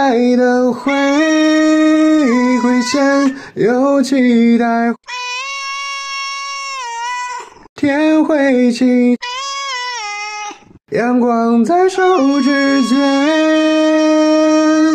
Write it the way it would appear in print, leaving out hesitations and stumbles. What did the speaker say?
来的回前有期待，天会晴，阳光在手指间。